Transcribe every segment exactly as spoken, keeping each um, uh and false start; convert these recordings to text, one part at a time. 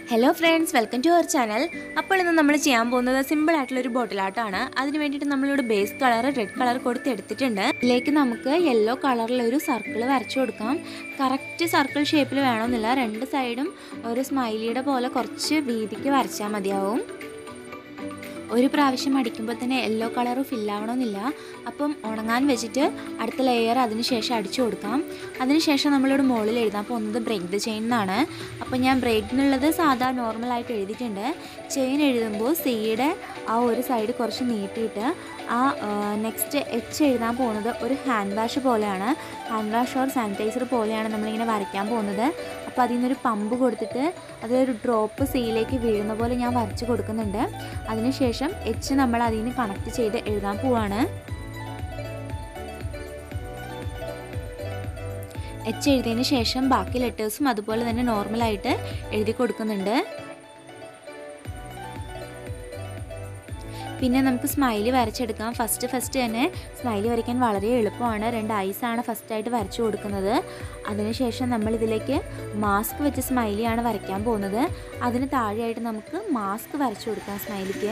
Hello friends, welcome to our channel. അപ്പോൾ ഇന്ന് നമ്മൾ ചെയ്യാൻ പോകുന്നത് സിമ്പിൾ ആയിട്ടുള്ള ഒരു ബോട്ടിൽ ആർട്ടാണ്. അതിനു വേണ്ടിയിട്ട് നമ്മളിവിടെ ബേസ് കളർ റെഡ് കളർ കൊടുത്ത് എടുത്തിട്ടുണ്ട്. ഇതിലേക്ക് നമുക്ക് യെല്ലോ കളറിൽ ഒരു സർക്കിൾ വരച്ചു കൊടുക്കാം. കറക്റ്റ് സർക്കിൾ ഷേപ്പിൽ വേണമെന്നില്ല, രണ്ട് സൈഡും ഒരു സ്മൈലിയുടെ പോലെ കുറച്ച് വീതിക്ക് വരച്ചാൽ മതിയാവും. ഒരു പ്രാവശ്യം അടിക്കുമ്പോൾ തന്നെ യെല്ലോ കളർ ഫില്ലാവണമെന്നില്ല. അപ്പം ഉണങ്ങാൻ വെച്ചിട്ട് അടുത്ത ലെയർ അതിന് ശേഷം അടിച്ചു കൊടുക്കാം. അതിനുശേഷം നമ്മളിവിടെ മുകളിൽ എഴുതാൻ പോകുന്നത് ബ്രേക്ക് ദ ചെയിൻ എന്നാണ്. അപ്പോൾ ഞാൻ ബ്രേക്ക് എന്നുള്ളത് സാധാ നോർമലായിട്ട് എഴുതിയിട്ടുണ്ട്. ചെയിൻ എഴുതുമ്പോൾ സിയുടെ ആ ഒരു സൈഡ് കുറച്ച് നീട്ടിയിട്ട് ആ നെക്സ്റ്റ് എച്ച് എഴുതാൻ പോകുന്നത് ഒരു ഹാൻഡ് വാഷ് പോലെയാണ്. ഹാൻഡ് വാഷ് ഓർ സാനിറ്റൈസർ പോലെയാണ് നമ്മളിങ്ങനെ വരയ്ക്കാൻ പോകുന്നത്. അപ്പോൾ അതിൽ നിന്നൊരു പമ്പ് കൊടുത്തിട്ട് അതൊരു ഡ്രോപ്പ് സിയിലേക്ക് വീഴുന്ന പോലെ ഞാൻ വരച്ച് കൊടുക്കുന്നുണ്ട്. അതിനുശേഷം എച്ച് നമ്മൾ അതിൽ നിന്ന് കണക്ട് ചെയ്ത് എഴുതാൻ പോവാണ്. എച്ച് എഴുതിയതിന് ശേഷം ബാക്കി ലെറ്റേഴ്സും അതുപോലെ തന്നെ നോർമലായിട്ട് എഴുതി കൊടുക്കുന്നുണ്ട്. പിന്നെ നമുക്ക് സ്മൈലി വരച്ചെടുക്കാം. ഫസ്റ്റ് ഫസ്റ്റ് തന്നെ സ്മൈലി വരയ്ക്കാൻ വളരെ എളുപ്പമാണ്. രണ്ട് ഐസാണ് ഫസ്റ്റായിട്ട് വരച്ചു കൊടുക്കുന്നത്. അതിനുശേഷം നമ്മളിതിലേക്ക് മാസ്ക് വെച്ച് സ്മൈലിയാണ് വരയ്ക്കാൻ പോകുന്നത്. അതിന് താഴെയായിട്ട് നമുക്ക് മാസ്ക് വരച്ചു കൊടുക്കാം സ്മൈലിക്ക്.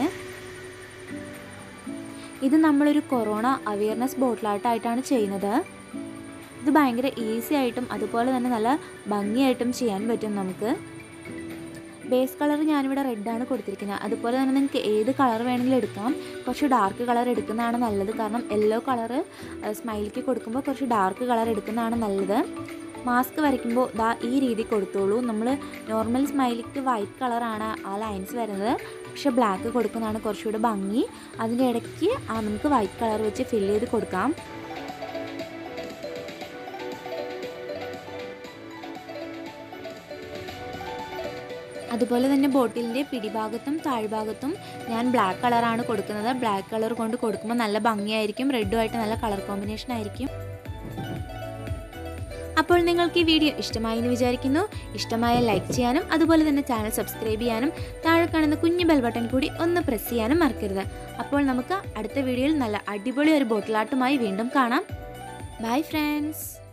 ഇത് നമ്മളൊരു കൊറോണ അവയർനെസ് ബോട്ടിലായിട്ടാണ് ചെയ്യുന്നത്. ഇത് ഭയങ്കര ഈസി ആയിട്ടും അതുപോലെ തന്നെ നല്ല ഭംഗിയായിട്ടും ചെയ്യാൻ പറ്റും നമുക്ക്. ബേസ് കളർ ഞാനിവിടെ റെഡാണ് കൊടുത്തിരിക്കുന്നത്. അതുപോലെ തന്നെ നിങ്ങൾക്ക് ഏത് കളർ വേണമെങ്കിലും എടുക്കാം. കുറച്ച് ഡാർക്ക് കളർ എടുക്കുന്നതാണ് നല്ലത്, കാരണം യെല്ലോ കളറ് സ്മൈലിക്ക് കൊടുക്കുമ്പോൾ കുറച്ച് ഡാർക്ക് കളർ എടുക്കുന്നതാണ് നല്ലത്. മാസ്ക് വരയ്ക്കുമ്പോൾ ദാ ഈ രീതി കൊടുത്തോളൂ. നമ്മൾ നോർമൽ സ്മൈലിക്ക് വൈറ്റ് കളറാണ് ആ ലൈൻസ് വരുന്നത്, പക്ഷേ ബ്ലാക്ക് കൊടുക്കുന്നതാണ് കുറച്ചുകൂടെ ഭംഗി. അതിൻ്റെ ഇടയ്ക്ക് നമുക്ക് വൈറ്റ് കളർ വെച്ച് ഫില്ല് ചെയ്ത് കൊടുക്കാം. അതുപോലെ തന്നെ ബോട്ടിലിൻ്റെ പിടിഭാഗത്തും താഴ്ഭാഗത്തും ഞാൻ ബ്ലാക്ക് കളറാണ് കൊടുക്കുന്നത്. ബ്ലാക്ക് കളർ കൊണ്ട് കൊടുക്കുമ്പോൾ നല്ല ഭംഗിയായിരിക്കും, റെഡുമായിട്ട് നല്ല കളർ കോമ്പിനേഷൻ ആയിരിക്കും. അപ്പോൾ നിങ്ങൾക്ക് ഈ വീഡിയോ ഇഷ്ടമായി എന്ന് വിചാരിക്കുന്നു. ഇഷ്ടമായ ലൈക്ക് ചെയ്യാനും അതുപോലെ തന്നെ ചാനൽ സബ്സ്ക്രൈബ് ചെയ്യാനും താഴെ കാണുന്ന കുഞ്ഞു ബെൽ ബട്ടൺ കൂടി ഒന്ന് പ്രസ് ചെയ്യാനും മറക്കരുത്. അപ്പോൾ നമുക്ക് അടുത്ത വീഡിയോയിൽ നല്ല അടിപൊളി ഒരു ബോട്ടിൽ ആർട്ടുമായി വീണ്ടും കാണാം. Bye friends.